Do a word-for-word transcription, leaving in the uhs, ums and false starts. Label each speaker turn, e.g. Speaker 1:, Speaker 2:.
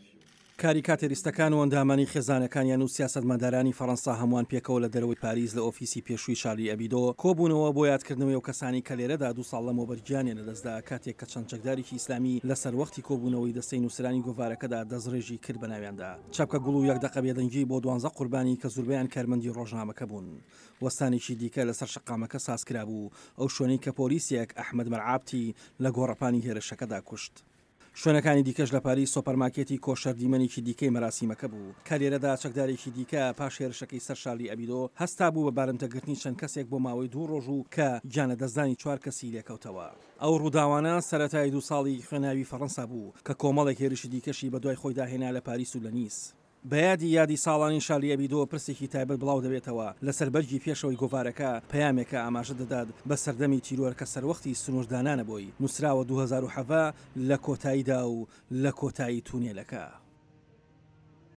Speaker 1: کاری کاتێریستەکان و ئەندامانی خێزانەکانیان و سیاسەتمەدارانی فەڕەنسا هەمووان پێکەوە لە دەرەوەی پاریس لە ئۆفیسی پێشووی شاری ئەبیدۆ کۆبوونەوە بۆ یادکردنەوەی و کەسانی کە لێرەدا دوو ساڵ لەمەوە بەرگیانیان لەدەستدا کاتێک کە چەند چەکدارێکی ئیسلامی لەسەر وەختی کۆبوونەوەی دەستەی نووسرانی گۆڤارەکەدا دەستڕێژی کرد بە ناویاندا. چاپکە گوڵ و یەکدەقە بێدەنگی بۆ دوانزە قوربانی کە زۆربەیان کارمەندی ڕۆژنامەکە بوون. وەستانێکی دیکە لەسەر شەقامەکە سازکرا بوو، ئەو شوێنەی کە پۆلیسێک ئەحمەد مەرعابتی لە گۆڕەپانی هێرشەکەدا کوشت. شوێنەکانی دیکەش لە پاریس سۆپەرمارکێتی کۆشەر دیمەنێکی دیکەی مەراسیمەکە بوو کە لێرەدا چەکدارێکی دیکە پاش هێرشەکەی سەر شاری ئەبیدۆ هەستا بوو بە بارمتەگرتنی چەند کەسێک بۆ ماوەی دوو ڕۆژ و کە گیانە دەستدانی چوار کەسی لێکەوتەوە. ئەو ڕووداوانە سەرەتای دوو ساڵی خوێناوی فەڕەنسا بوو کە کۆمەڵێک هێرشی دیکەشی بە دوای خۆی داهێنا لە پاریس و لە نیس. بەیادی یادی ساڵانی شاری ئەبیدۆ پرسێکی تایبەت بڵاو دەبێتەوە لەسەر بەرگی پێشەوەی گۆڤارەکە پەیامێکە ئاماژە دەدات بە سەردەمی تیرۆرکە سەروەختی سنووردانانە بۆی نووسراوە دوو هەزار و سەڤە لە کۆتاییدا و لە کۆتایی تونێلەکە.